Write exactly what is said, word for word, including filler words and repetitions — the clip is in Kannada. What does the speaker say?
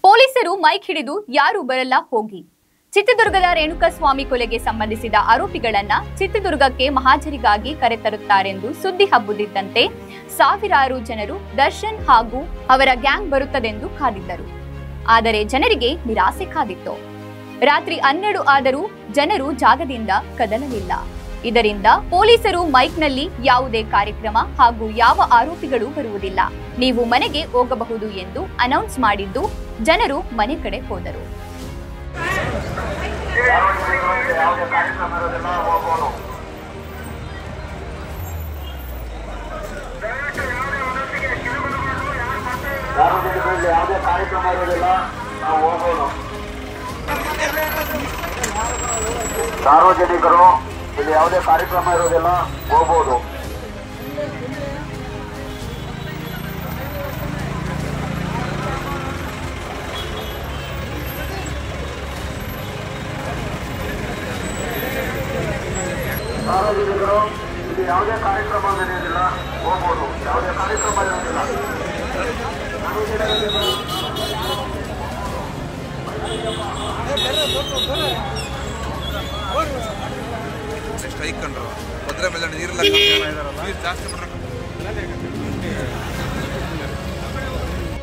ಪೊಲೀಸರು ಮೈಕ್ ಹಿಡಿದು ಯಾರು ಬರಲ್ಲ ಹೋಗಿ. ಚಿತ್ರದುರ್ಗದ ರೇಣುಕಾಸ್ವಾಮಿ ಕೊಲೆಗೆ ಸಂಬಂಧಿಸಿದ ಆರೋಪಿಗಳನ್ನ ಚಿತ್ರದುರ್ಗಕ್ಕೆ ಮಹಾಜರಿಗಾಗಿ ಕರೆತರುತ್ತಾರೆಂದು ಸುದ್ದಿ ಹಬ್ಬುತ್ತಿದ್ದಂತೆ ಸಾವಿರಾರು ಜನರು ದರ್ಶನ್ ಹಾಗೂ ಅವರ ಗ್ಯಾಂಗ್ ಬರುತ್ತದೆಂದು ಕಾದಿದ್ದರು. ಆದರೆ ಜನರಿಗೆ ನಿರಾಸೆ ಕಾದಿತ್ತು. ರಾತ್ರಿ ಹನ್ನೆರಡು ಆದರೂ ಜನರು ಜಾಗದಿಂದ ಕದಲಲಿಲ್ಲ. ಇದರಿಂದ ಪೊಲೀಸರು ಮೈಕ್ನಲ್ಲಿ ಯಾವುದೇ ಕಾರ್ಯಕ್ರಮ ಹಾಗೂ ಯಾವ ಆರೋಪಿಗಳು ಬರುವುದಿಲ್ಲ, ನೀವು ಮನೆಗೆ ಹೋಗಬಹುದು ಎಂದು ಅನೌನ್ಸ್ ಮಾಡಿದ್ದು ಜನರು ಮನೆ ಕಡೆ ಹೋದರು. ಸಾರ್ವಜನಿಕರು ಇಲ್ಲಿ ಯಾವುದೇ ಕಾರ್ಯಕ್ರಮ ಇರೋದಿಲ್ಲ, ಹೋಗಬಹುದು. ಸಾರ್ವಜನಿಕರು ಇಲ್ಲಿ ಯಾವುದೇ ಕಾರ್ಯಕ್ರಮ ನಡೆಯೋದಿಲ್ಲ, ಹೋಗಬಹುದು. ಯಾವುದೇ ಕಾರ್ಯಕ್ರಮ ಇರೋದಿಲ್ಲ. ಸ್ಟ್ರೈಕ್ ಕಂಡ್ರು ಭದ್ರ ಮೇಲೆ ನೀರೆಲ್ಲ ಜಾಸ್ತಿ